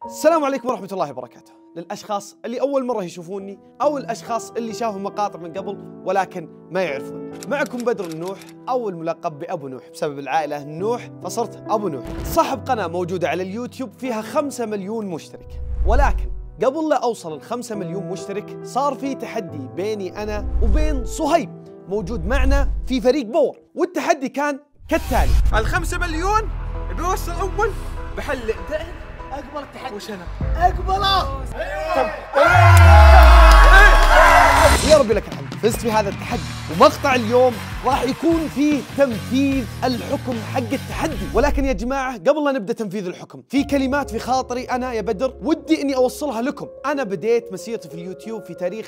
السلام عليكم ورحمة الله وبركاته. للأشخاص اللي أول مرة يشوفوني أو الأشخاص اللي شافوا مقاطع من قبل ولكن ما يعرفوني، معكم بدر النوح أو الملقب بأبو نوح بسبب العائلة النوح فصرت أبو نوح، صاحب قناة موجودة على اليوتيوب فيها 5 مليون مشترك. ولكن قبل لا أوصل ال5 مليون مشترك صار في تحدي بيني أنا وبين صهيب موجود معنا في فريق باور، والتحدي كان كالتالي: ال5 مليون بيوصل أول بحل دهن اقبل التحدي. وش انا؟ اقبله. يا ربي لك الحمد، فزت في هذا التحدي، ومقطع اليوم راح يكون فيه تنفيذ الحكم حق التحدي. ولكن يا جماعة قبل لا نبدأ تنفيذ الحكم في كلمات في خاطري أنا يا بدر ودي إني أوصلها لكم. أنا بديت مسيرتي في اليوتيوب في تاريخ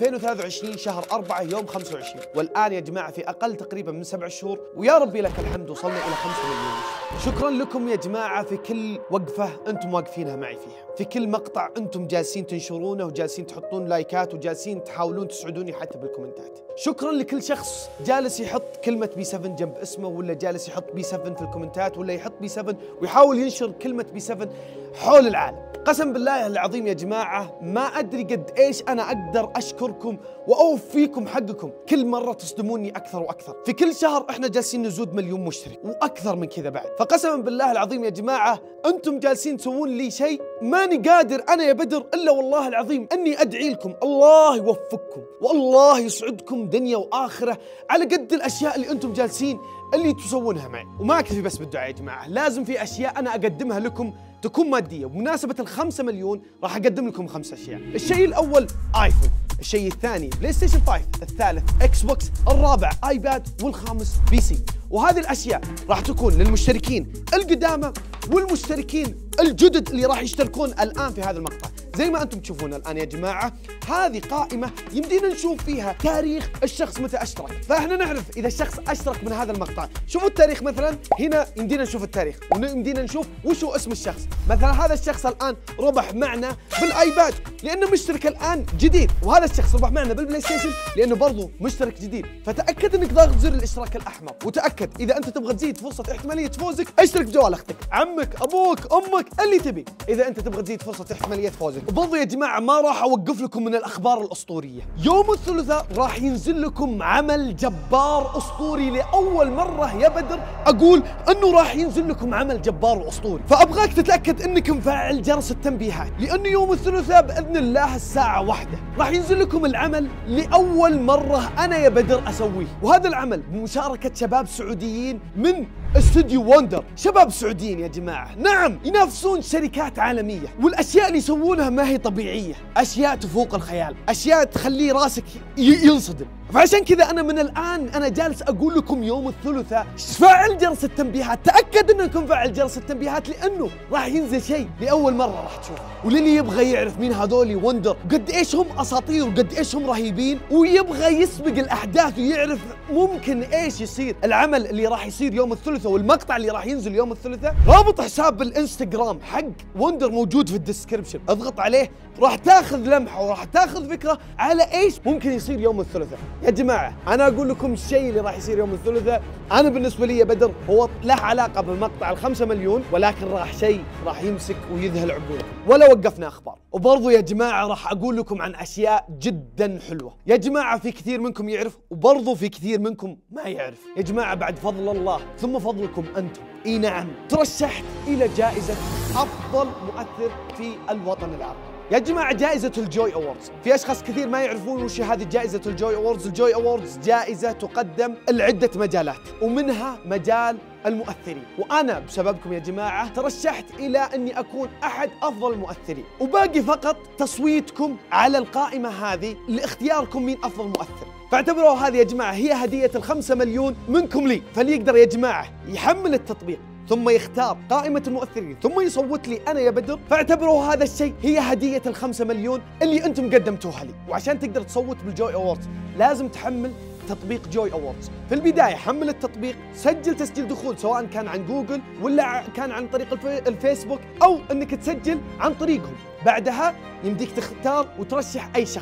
2023 شهر 4 يوم 25، والآن يا جماعة في أقل تقريبا من 7 شهور ويا ربي لك الحمد وصلنا إلى 5 مليون. شكرا لكم يا جماعة في كل وقفة أنتم واقفينها معي فيها، في كل مقطع أنتم جالسين تنشرونه وجالسين تحطون لايكات وجالسين تحاولون تسعدوني حتى بالكومنتات. شكرا لكل شخص جالس يحط كلمة بي 7 جنب اسمه، ولا جالس يحط بي 7 في الكومنتات، ولا يحط بي 7 ويحاول ينشر كلمة بي 7 حول العالم. قسم بالله العظيم يا جماعة ما أدري قد إيش أنا أقدر أشكركم وأوفيكم حقكم، كل مرة تصدموني أكثر وأكثر. في كل شهر إحنا جالسين نزود 1,000,000 مشترك وأكثر من كذا بعد، فقسما بالله العظيم يا جماعة أنتم جالسين تسوون لي شيء ماني قادر أنا يا بدر إلا والله العظيم أني أدعي لكم الله يوفقكم والله يسعدكم دنيا وآخرة على قد الأشياء اللي أنتم جالسين اللي تسوونها معي. وما أكتفي بس بالدعاء يا جماعة، لازم في أشياء أنا أقدمها لكم تكون مادية. بمناسبة ال5 مليون راح أقدم لكم 5 أشياء. الشيء الأول آيفون، الشيء الثاني بلاي ستيشن 5، الثالث إكس بوكس، الرابع آيباد، والخامس بي سي. وهذه الأشياء راح تكون للمشتركين القدامى والمشتركين الجدد اللي راح يشتركون الآن في هذا المقطع. زي ما أنتم تشوفون الآن يا جماعة هذه قائمة يمدينا نشوف فيها تاريخ الشخص متى أشترك، فإحنا نعرف إذا الشخص أشترك من هذا المقطع. شوفوا التاريخ مثلا هنا، يمدينا نشوف التاريخ ويمدينا نشوف وش هو اسم الشخص. مثلا هذا الشخص الآن ربح معنا بالآيباد لأنه مشترك الآن جديد، وهذا الشخص ربح معنا بالبلاي ستيشن لأنه برضه مشترك جديد. فتأكد أنك ضاغط زر الاشتراك الأحمر، وتأكد إذا أنت تبغى تزيد فرصة احتمالية فوزك اشترك بجوال أختك، عمك، أبوك، أمك، اللي تبي، إذا أنت تبغى تزيد فرصة احتمالية فوزك. وبرضه يا جماعة ما راح أوقف لكم من الأخبار الأسطورية. يوم الثلاثاء راح ينزل لكم عمل جبار أسطوري، لأول مرة يا بدر أقول أنه راح ينزل لكم عمل جبار وأسطوري، فأبغاك تتأكد أنك مفعل جرس التنبيهات، لأنه يوم الثلاثاء بإذن الله الساعة 1 راح ينزل لكم العمل لأول مرة أنا يا بدر أسويه. وهذا العمل بمشاركة شباب سعوديين من استوديو وندر، شباب سعوديين يا جماعة، نعم ينافسون شركات عالمية، والأشياء اللي يسوونها ما هي طبيعية، أشياء تفوق الخيال، أشياء تخلي راسك ينصدم. فعشان كذا أنا من الآن أنا جالس أقول لكم يوم الثلاثاء فعل جرس التنبيهات، تأكد أنكم فعل جرس التنبيهات لأنه راح ينزل شيء لأول مرة راح تشوفه. وللي يبغى يعرف مين هذول وندر وقد إيش هم أساطير وقد إيش هم رهيبين، ويبغى يسبق الأحداث ويعرف ممكن إيش يصير، العمل اللي راح يصير يوم الثلاثاء والمقطع اللي راح ينزل يوم الثلاثاء، رابط حساب الانستغرام حق وندر موجود في الديسكربشن، اضغط عليه راح تاخذ لمحة وراح تاخذ فكرة على إيش ممكن يصير يوم الثلاثاء. يا جماعة أنا أقول لكم الشيء اللي راح يصير يوم الثلاثاء، أنا بالنسبة لي يا بدر هو له علاقة بمقطع ال5 مليون، ولكن راح يمسك ويذهل عقولكم ولا وقفنا أخبار. وبرضو يا جماعة راح أقول لكم عن أشياء جدا حلوة. يا جماعة في كثير منكم يعرف وبرضو في كثير منكم ما يعرف. يا جماعة بعد فضل الله ثم فضلكم أنتم، إي نعم، ترشحت إلى جائزة أفضل مؤثر في الوطن العربي. يا جماعة جائزة الجوي أووردز، في أشخاص كثير ما يعرفون وش هذه جائزة الجوي أووردز. الجوي أووردز جائزة تقدم لعدة مجالات ومنها مجال المؤثرين، وأنا بسببكم يا جماعة ترشحت إلى أني أكون أحد أفضل المؤثرين، وباقي فقط تصويتكم على القائمة هذه لاختياركم مين أفضل مؤثر. فاعتبروا هذه يا جماعة هي هدية ال5 مليون منكم لي، فاللي يقدر يا جماعة يحمل التطبيق ثم يختار قائمة المؤثرين ثم يصوت لي أنا يا بدر، فاعتبروا هذا الشيء هي هدية ال5 مليون اللي أنتم قدمتوها لي. وعشان تقدر تصوت بالجوي أووردز لازم تحمل تطبيق جوي أووردز. في البداية حمل التطبيق، سجل تسجيل دخول سواء كان عن جوجل ولا كان عن طريق الفيسبوك أو أنك تسجل عن طريقهم. بعدها يمديك تختار وترشح أي شخص،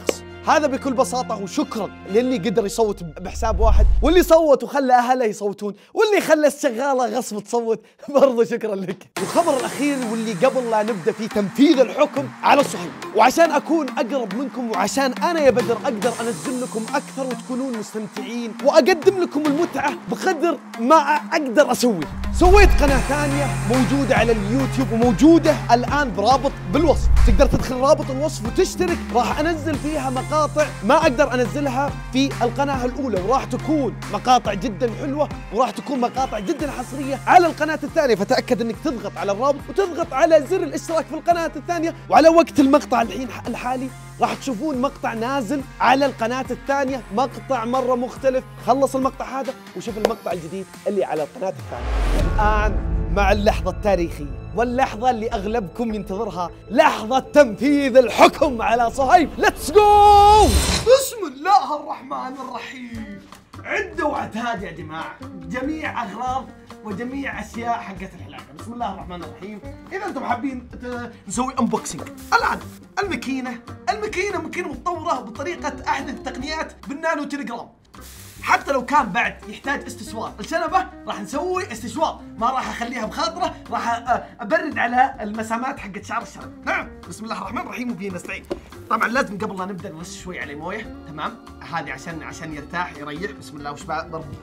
هذا بكل بساطة، وشكرا للي قدر يصوت بحساب واحد، واللي صوت وخلى أهله يصوتون، واللي خلى الشغالة غصب تصوت برضو شكرا لك. الخبر الأخير واللي قبل لا نبدأ في تنفيذ الحكم على صهيب، وعشان أكون أقرب منكم وعشان أنا يا بدر أقدر أنزل لكم أكثر وتكونون مستمتعين وأقدم لكم المتعة بقدر ما أقدر أسوي، سويت قناة ثانية موجودة على اليوتيوب وموجودة الآن برابط بالوصف، تقدر تدخل رابط الوصف وتشترك. راح أنزل فيها مقاطع ما أقدر أنزلها في القناة الأولى، وراح تكون مقاطع جدا حلوة، وراح تكون مقاطع جدا حصرية على القناة الثانية. فتأكد أنك تضغط على الرابط وتضغط على زر الاشتراك في القناة الثانية. وعلى وقت المقطع الحالي راح تشوفون مقطع نازل على القناة الثانية، مقطع مرة مختلف. خلص المقطع هذا وشوف المقطع الجديد اللي على القناة الثانية. الآن مع اللحظة التاريخية واللحظة اللي أغلبكم ينتظرها، لحظة تنفيذ الحكم على صهيب. ليتس جو. بسم الله الرحمن الرحيم. عدة وعتاد يا جماعة، جميع أغراض وجميع أشياء حقت الحلاقة. بسم الله الرحمن الرحيم. إذا أنتم حابين نسوي أنبوكسينج، الآن الماكينة ماكينة متطورة بطريقة أحدث التقنيات بالنانو تليجرام. حتى لو كان بعد يحتاج استشوار الشنبة راح نسوي استشوار، ما راح اخليها بخاطره، راح ابرد على المسامات حقت شعر الشنب. نعم، بسم الله الرحمن الرحيم وبينا نستعين. طبعا لازم قبل لا نبدا نرش شوي عليه مويه، تمام؟ هذه عشان يرتاح يريح. بسم الله. وش بعد برضه؟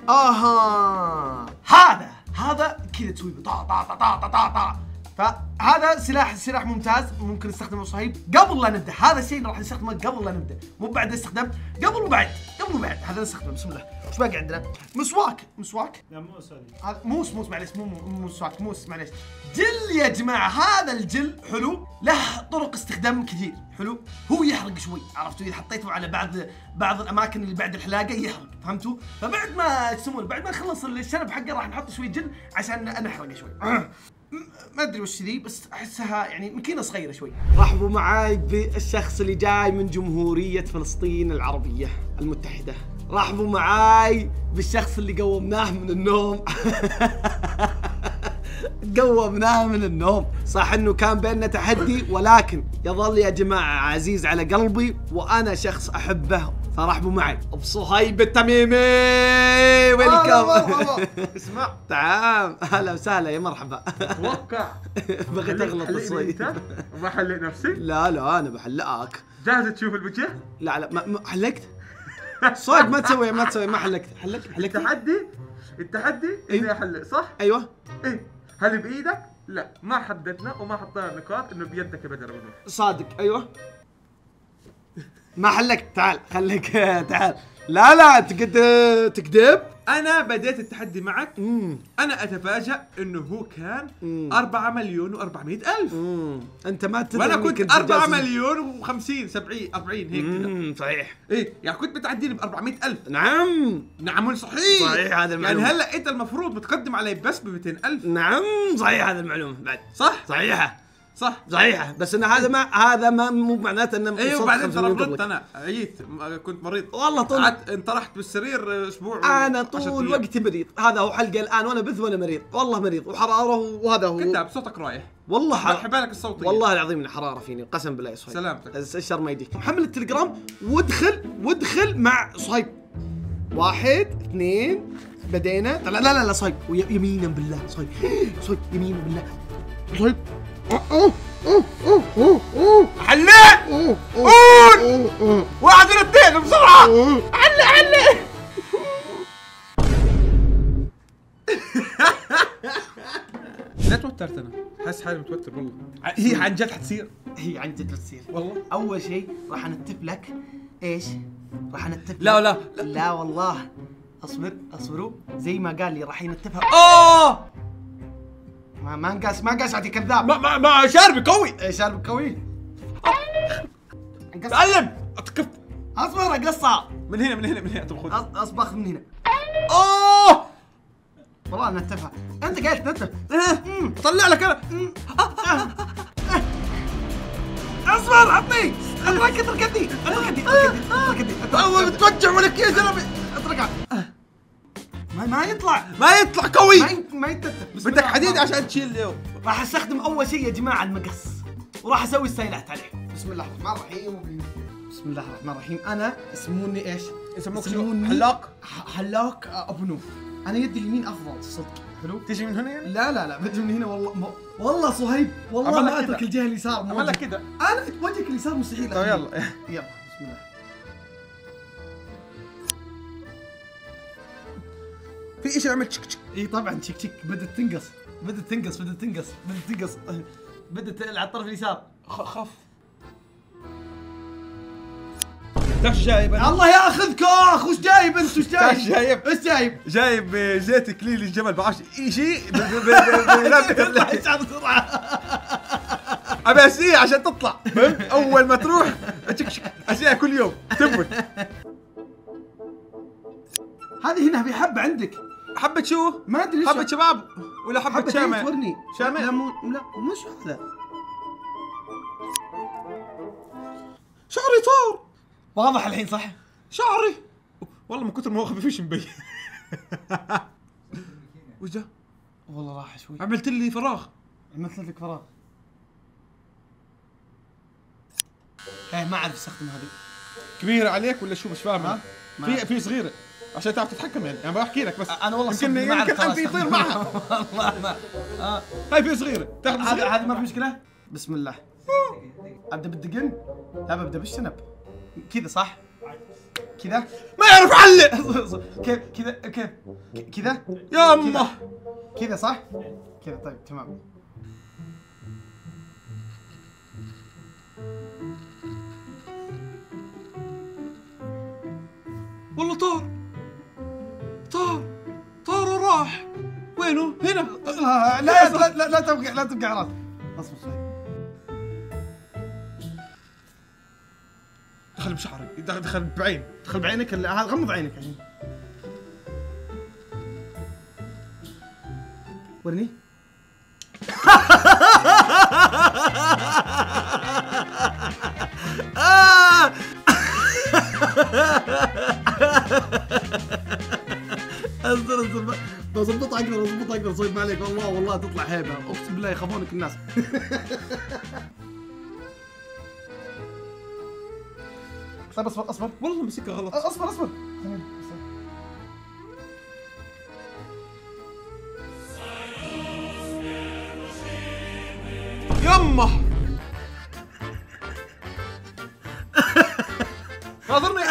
هذا كذا تسوي طا طا طا طا طا طا. فهذا سلاح ممتاز ممكن نستخدمه صهيب قبل لا نبدا. هذا الشيء راح نستخدمه قبل لا نبدا، مو بعد الاستخدام، قبل وبعد هذا نستخدمه. بسم الله. وش باقي عندنا؟ مسواك. لا موس هذا موس معليش، مو مسواك، موس معليش. جل يا جماعه، هذا الجل حلو، له طرق استخدام كثير. حلو، هو يحرق شوي، عرفتوا؟ اذا حطيته على بعض الاماكن اللي بعد الحلاقه يحرق، فهمتوا؟ فبعد ما يسمونه، بعد ما نخلص الشنب حقه راح نحط شوي جل عشان نحرقه شوي. ما ادري وش ذي، بس احسها يعني ماكينه صغيره شوي. رحبوا معاي بالشخص اللي جاي من جمهوريه فلسطين العربيه المتحده. رحبوا معاي بالشخص اللي قومناه من النوم. قومناه من النوم. صح انه كان بيننا تحدي، ولكن يظل يا جماعه عزيز على قلبي وانا شخص احبه. فرحبوا معي بصهيب التميمي. ويلكم. اسمع، تعال. هلا وسهلا، يا مرحبا. اتوقع بغيت اغلط الصوي. ما حليت نفسي؟ لا انا بحلقك. جاهز تشوف الوجه؟ لا ما حلقت. صوت ما تسوي ما حلقت. التحدي اني احلق، صح؟ ايوه. ايه، هل بايدك؟ لا، ما حددنا وما حطينا نقاط انه بيدك يا بدر. صادق. ايوه. ما حلقت. تعال خليك. تعال. لا تكذب. انا بديت التحدي معك. انا اتفاجأ انه هو كان 4,400,000. انت ما تدري. وانا كنت 4,050,000 70 40 هيك كذا. صحيح. ايه يعني كنت بتعديني ب 400,000. نعم صحيح هذا المعلومة. يعني هلا انت المفروض بتقدم علي بس ب 200,000. نعم صحيح هذا المعلومة بعد. صحيحة. بس ان هذا ما مو معناته انه. ايوه بعدين ترى مرضت، انا عييت، كنت مريض والله. طول انطرحت بالسرير اسبوع. انا طول وقتي مريض. هذا هو حلقه الان وانا بث وانا مريض، والله مريض وحراره، وهذا هو. كذاب، صوتك رايح والله. حبالك الصوتيه والله العظيم الحراره فيني، قسم بالله يا صهيب. سلامتك. الشر ما يديك. محمل التليجرام وادخل مع صهيب. 1 2 بدينا. لا صهيب، يمينا بالله صهيب يمينا بالله صهيب. حلق. قول 1 2 بسرعة. حلق. لا توترت، انا حاسس حالي متوتر والله. هي عن جد حتصير. والله. اول شيء راح نتف لك ايش؟ راح نتف. لا والله. اصبروا زي ما قال لي راح ينتفها. ما نقاس عادي كذاب. ما شاربي قوي. شارب قوي. تعلم اتكف. اصبر اقصها من هنا تاخذ. اصبخ من هنا. والله نتفها. انت قاعد تنتف. طلع لك انا. اصبر عطني. اترك يدي. بتوجع ولك يا زلمه. اتركها. ما يطلع قوي. ما يتتف. بدك حديد عشان تشيل اليوم. راح استخدم اول شيء يا جماعه المقص، وراح اسوي ستايلات عليه. بسم الله الرحمن الرحيم. بسم الله الرحمن الرحيم. انا يسموني ايش؟ يسموك شنو؟ حلاق؟ حلاق ابو نوف. انا يدي اليمين افضل صدق. حلو؟ تجي من هنا يعني؟ لا بجي من هنا والله. والله صهيب والله عمل لك ما كده. اترك الجهه اليسار. عمل لك كذا. انا وجهك اليسار مستحيل. طيب يلا. يلا بسم الله. في شيء عمل تشك تشك. اي طبعا تشيك بدت تنقص. بدت على الطرف اليسار. خف. تعرف ايش جايب انا؟ الله ياخذك اخ. وش جايب انت؟ وش تعرف ايش جايب؟ ايش جايب؟ جايب زيت اكليل الجمل بعرفش شيء بلابس اشعر بسرعه. ابي اسقيه عشان تطلع، فهمت؟ اول ما تروح اسقيها كل يوم تنبت. هذه هنا في حبه عندك. حبة شو؟ ما ادري حبة شباب ولا حبة شامع؟ ورني. شامع؟ لا مش هذا. شعري طار. واضح الحين صح؟ شعري والله من كثر ما هو خفيف ايش مبين. وش ده؟ والله راح شوي. عملت لي فراغ. عملت لك فراغ. ايه ما اعرف استخدم هذه. كبيرة عليك ولا شو؟ مش فاهم. ما في صغيرة عشان تعرف تتحكم يعني. انا بحكي لك بس. انا والله يمكن قلبي يطير معها. والله ما هاي في صغيرة تاخذ صغيرة. هذه ما في مشكلة. بسم الله. ابدا بالدقن. لا ببدا بالشنب. كذا صح؟ كذا ما يعرف علق. كذا يا امه. كذا صح؟ كذا طيب تمام. والله طار وراح. وينه؟ هنا. لا تبقى عراض. اصبر شوي. دخل بشعري، دخل بعين. دخل بعينك. هذا غمض عينك الحين. ورني. اصبر بظبطها اقدر صيب ما عليك. والله تطلع هيبه. اقسم بالله يخافونك الناس. طيب اصبر والله مسكها غلط. اصبر. يمه. ناظرني.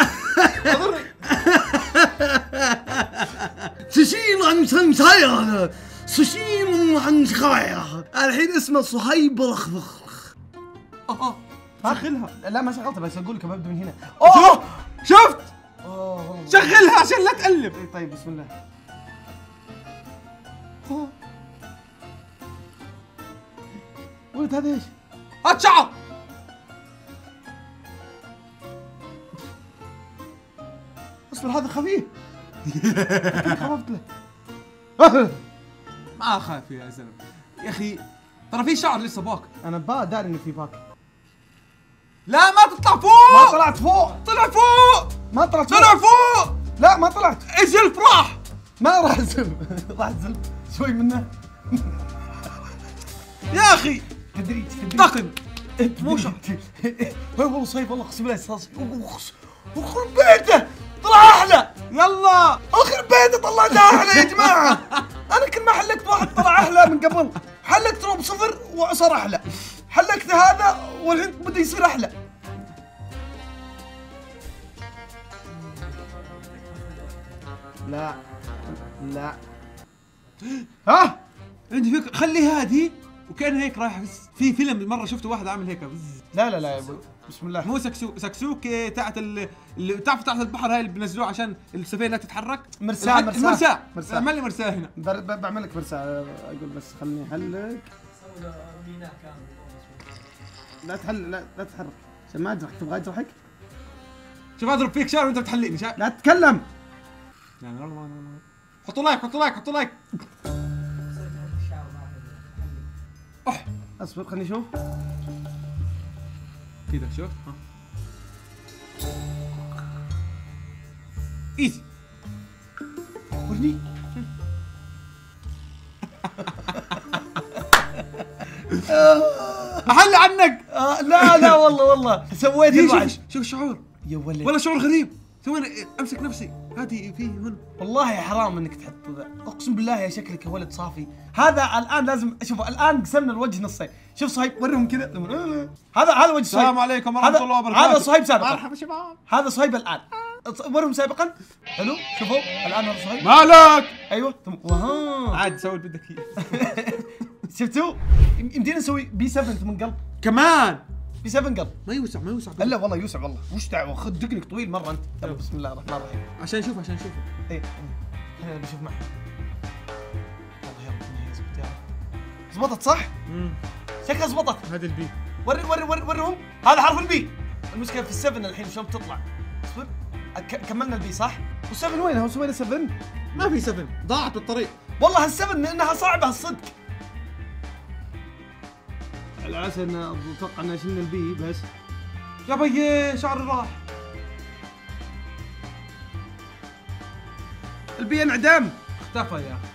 تشيل عن سنسايا تشيل عن خايا. الحين اسمه صهيب رخ. شغلها. لا ما شغلتها بس اقول لك ببدا من هنا. شفت؟ شغلها عشان لا تقلب. طيب بسم الله. ولد هذا ايش؟ هات شعر. اصبر هذا خفيف. خففت له. ما اخاف يا زلمه يا اخي، ترى في شعر لسه باك. انا داري انه في باك. لا ما تطلع فوق. ما طلعت فوق. طلع فوق. ما طلعت طلع فوق. لا ما طلعت. اجل راح. ما راح الزلم. راح الزلم شوي منه. يا اخي تدريج طقن. مو شعر. والله صيف والله اقسم بالله اخرب بيته طلع احلى. يلا اخرب بيته طلعته احلى يا جماعه. انا كل ما حلقت واحد طلع احلى من قبل. حلقت روب صفر وصار احلى. حلقت هذا والحين بدا يصير احلى. لا ها عندي فكره. خلي هذه وكان هيك رايح. في فيلم مره شفته واحد عامل هيك. لا يا ابوي بسم الله. مو سكسوك تاعت اللي تعرف تحت البحر هاي اللي بنزلوه عشان السفينه تتحرك. مرساه. اعمل لي مرساه هنا. بعمل لك مرساه. اقول بس خلني احلق. لا تتحرك عشان ما اجرحك. تبغى اجرحك؟ شوف اضرب فيك شعر وانت بتحلقني. لا تتكلم. حطوا لايك. اصبر خلني اشوف. كذا شوف. ايزي. ورني. احل عنك. لا والله والله سويت الوعد. شوف الشعور يا ولد والله شعور غريب. ثواني امسك نفسي، هذه فيه هنا. والله حرام انك تحط ذا، اقسم بالله يا شكلك يا ولد صافي. هذا الان لازم شوف، الان قسمنا الوجه نصين. شوف صهيب وريهم كذا. هذا وجه صهيب. السلام عليكم ورحمه الله وبركاته. هذا صهيب سابقا. مرحبا شباب. هذا صهيب الان. ورهم سابقا. حلو شوفوا الان هذا صهيب. مالك؟ ايوه وها عاد سوي اللي بدك اياه. شفتوا؟ يمدينا نسوي بي 7 من قلب كمان بي 7 قلب. ما يوسع لا والله يوسع والله. وش دعوه، خذ دقنك طويل مره انت. يلا بسم الله الرحمن الرحيم. عشان نشوف ايه خلينا نشوف معه. يلا يلا زبط يا رب. زبطت صح؟ شكلها زبطت. هذا البي. ورهم. هذا حرف البي. المشكله في ال7 الحين شلون بتطلع؟ اصبر كملنا البي صح؟ وال7 وينها؟ وسوينا 7؟ ما في 7 ضاعت بالطريق. والله ال7 لانها صعبه الصدق. على اساس ان اتوقع ان شلنا البي بس. يا بيي شعري راح. البي انعدم. اختفى يا اخي.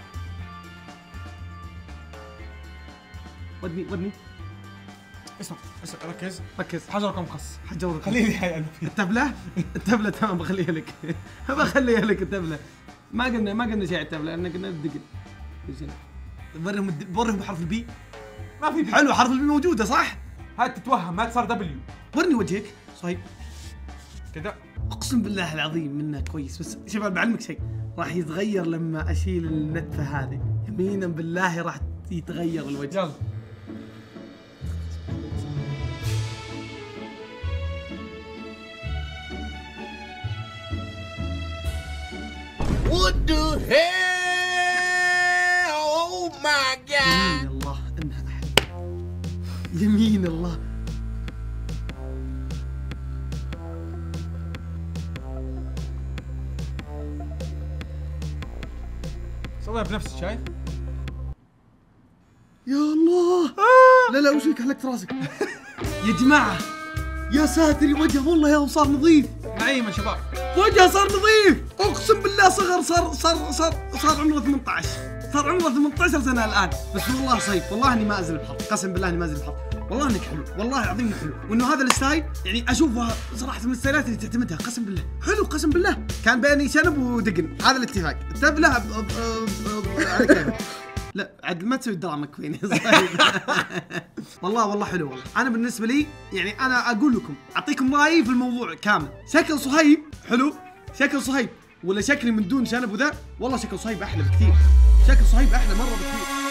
ودني اسمع ركز حجركم خص. حجرك خليني يا قلبي. التبلة تمام بخليها لك. بخليها لك التبلة. ما قلنا شيء على التبلة، لان قلنا الدقن. وريهم بحرف البي. ما في بي. حلو حرف البي موجوده صح؟ هاي تتوهم، ما صار دبليو. ورني وجهك صهيب. كذا اقسم بالله العظيم منه كويس، بس شوف انا بعلمك شيء راح يتغير لما اشيل النتفه هذه، يمينا بالله راح يتغير الوجه. يلا What the hell? Oh my god! يمين الله انها احلى. يمين الله. سويها بنفسك شايف؟ يا الله. لا وش فيك حلقت راسك؟ يا جماعه يا ساتر الوجه والله يا صار نظيف. نعيم يا شباب. وجهه صار نظيف اقسم بالله. صغر صار عمره 18. صار عمره 18 سنه الان. بس والله صيف والله اني ما ازل بحظ، قسم بالله اني ما ازل بحظ. والله انك حلو، والله العظيم انك حلو، وانه هذا الستايل يعني اشوفها صراحه من الستايلات اللي تعتمدها قسم بالله. حلو قسم بالله. كان بيني شنب ودقن، هذا الاتفاق. التبله على كيفك. لا عاد ما تسوي دراما كوين. والله حلو والله. انا بالنسبه لي يعني انا اقول لكم اعطيكم رايي في الموضوع كامل. شكل صهيب حلو، شكل صهيب ولا شكلي من دون شنب وذا؟ والله شكل صهيب احلى بكثير. شكل صهيب احلى مره بكثير.